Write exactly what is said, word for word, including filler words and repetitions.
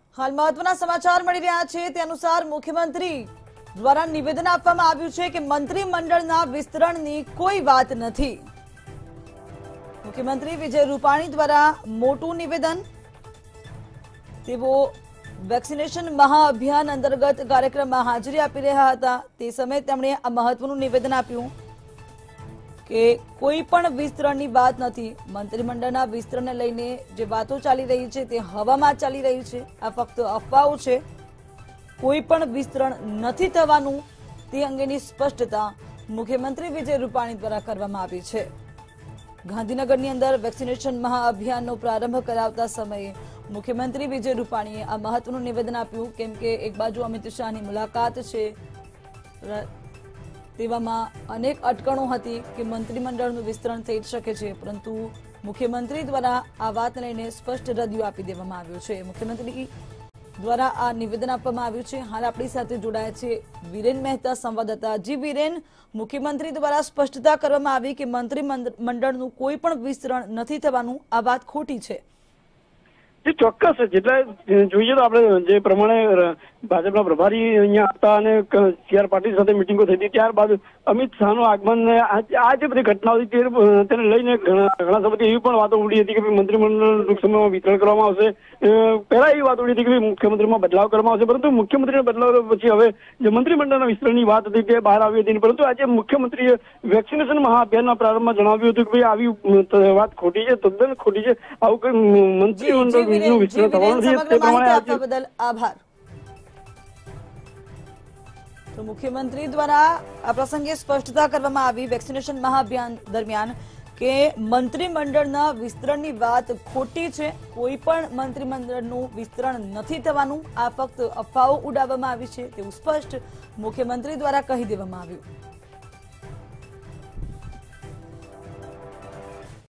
हाल महत्वना समाचार मળી રહ્યા છે તે અનુસાર મુખ્યમંત્રી દ્વારા નિવેદન આપવામાં આવ્યું છે કે મંત્રીમંડળના વિસ્તરણની કોઈ વાત નથી। મુખ્યમંત્રી વિજય રૂપાણી દ્વારા મોટું નિવેદન। તેઓ વેક્સિનેશન મહાઅભિયાન અંતર્ગત કાર્યક્રમમાં હાજરી આપી રહ્યા હતા તે સમયે તેમણે આ મહત્વનું નિવેદન આપ્યું કે કોઈ પણ વિસ્તરણની વાત નથી। મંત્રીમંડળના વિસ્તરણને લઈને જે વાતો ચાલી રહી છે તે હવામાં ચાલી રહી છે, આ ફક્ત અફવાઓ છે। કોઈ પણ વિસ્તરણ નથી થવાનું તે અંગેની સ્પષ્ટતા મુખ્યમંત્રી વિજય રૂપાણી દ્વારા કરવામાં આવી છે। ગાંધીનગરની અંદર વેક્સિનેશન મહાઅભિયાનનો પ્રારંભ કરાવતા સમયે મુખ્યમંત્રી વિજય રૂપાણીએ આ મહત્વનું નિવેદન આપ્યું કેમ કે એક બાજુ અમિત શાહની મુલાકાત છે, તેવામાં અનેક અટકણો હતી કે મંત્રીમંડળનું વિસ્તરણ થઈ શકે છે, પરંતુ મુખ્યમંત્રી દ્વારા આ વાત લઈને સ્પષ્ટ રદિયો આપી દેવામાં આવ્યો છે। મુખ્યમંત્રી દ્વારા આ નિવેદન આપવામાં આવ્યું છે। હાલ આપણી સાથે જોડાયા છે વીરેન મહેતા સંવાદદાતા। जी वीरेन, मुख्यमंत्री द्वारा स्पष्टता કરવામાં આવી કે મંત્રીમંડળનું કોઈ પણ વિસ્તરણ નથી થવાનું, આ વાત ખોટી છે। જે ચોક્કસ જેટલા જોઈએ તો આપણે જે પ્રમાણે ભાજપના પ્રભારી અહીંયા હતા અને સી આર પાટીલ સાથે મિટિંગો થઈ હતી, ત્યારબાદ અમિત શાહનું આગમન આ જે બધી ઘટનાઓ હતી તેને લઈને ઘણા સમયથી એવી પણ વાતો ઉડી હતી કે મંત્રીમંડળ ટૂંક સમયમાં વિતરણ કરવામાં આવશે। પહેલા એવી વાત ઉડી હતી કે મુખ્યમંત્રીમાં બદલાવ કરવામાં આવશે, પરંતુ મુખ્યમંત્રીના બદલાવ પછી હવે જે મંત્રીમંડળના વિસ્તરણની વાત હતી તે બહાર આવી હતી। પરંતુ આજે મુખ્યમંત્રીએ વેક્સિનેશન મહાઅભિયાનના પ્રારંભમાં જણાવ્યું હતું કે ભાઈ આવી વાત ખોટી છે, તદ્દન ખોટી છે। આવું કોઈ મંત્રીમંડળ आभार। तो मुख्यमंत्री द्वारा आ प्रसंगे स्पष्टता करवामां आवी वेक्सिनेशन महाअभियान दरमियान के मंत्रीमंडळना विस्तरणनी वात खोटी छे। कोई पण मंत्रीमंडळनुं विस्तरण नथी थवानुं, आ फक्त अफवाओ उडाववामां आवी छे तेवुं स्पष्ट मुख्यमंत्री द्वारा कही देवामां आव्युं।